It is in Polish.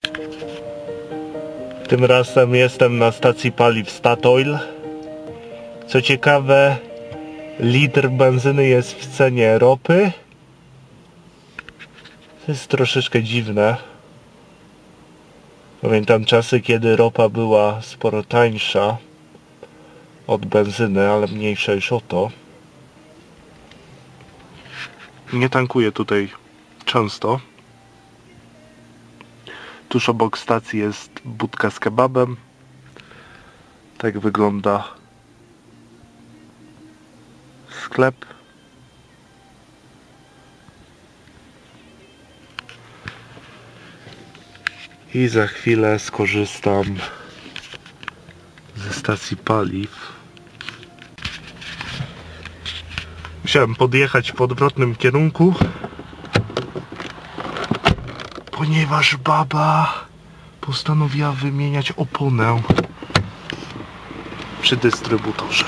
Tym razem jestem na stacji paliw Statoil. Co ciekawe, litr benzyny jest w cenie ropy. To jest troszeczkę dziwne. Pamiętam czasy, kiedy ropa była sporo tańsza od benzyny, ale mniejsza już o to. Nie tankuję tutaj często. Tuż obok stacji jest budka z kebabem. Tak wygląda sklep. I za chwilę skorzystam ze stacji paliw. Musiałem podjechać w odwrotnym kierunku, ponieważ baba postanowiła wymieniać oponę przy dystrybutorze.